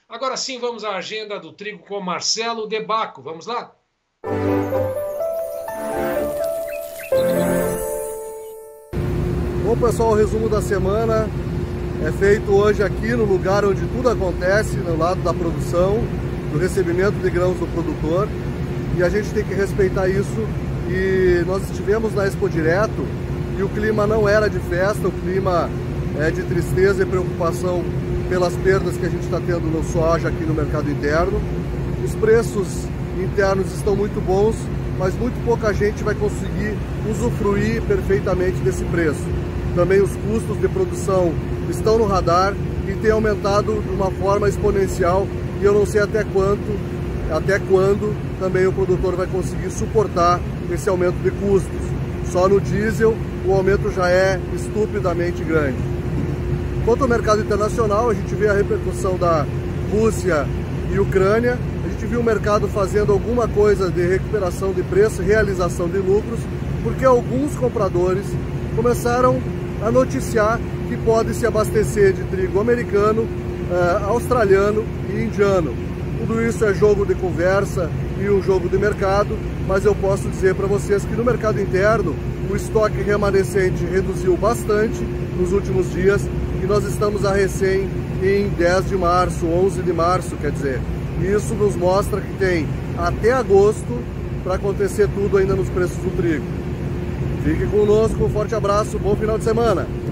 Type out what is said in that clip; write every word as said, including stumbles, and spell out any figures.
Agora sim, vamos à agenda do trigo com Marcelo De Bacco. Vamos lá? Bom, pessoal, o resumo da semana é feito hoje aqui no lugar onde tudo acontece, no lado da produção, do recebimento de grãos do produtor, e a gente tem que respeitar isso. E nós estivemos na Expo Direto e o clima não era de festa, o clima é de tristeza e preocupação pelas perdas que a gente está tendo no soja aqui no mercado interno. Os preços internos estão muito bons, mas muito pouca gente vai conseguir usufruir perfeitamente desse preço. Também os custos de produção estão no radar e têm aumentado de uma forma exponencial, e eu não sei até quanto, até quando também o produtor vai conseguir suportar esse aumento de custos. Só no diesel o aumento já é estupidamente grande. Quanto ao mercado internacional, a gente vê a repercussão da Rússia e Ucrânia, a gente viu o mercado fazendo alguma coisa de recuperação de preço, realização de lucros, porque alguns compradores começaram a noticiar que pode se abastecer de trigo americano, eh, australiano e indiano. Tudo isso é jogo de conversa e um jogo de mercado, mas eu posso dizer para vocês que no mercado interno o estoque remanescente reduziu bastante nos últimos dias, e nós estamos a recém em dez de março, onze de março, quer dizer. Isso nos mostra que tem até agosto para acontecer tudo ainda nos preços do trigo. Fique conosco, um forte abraço, bom final de semana!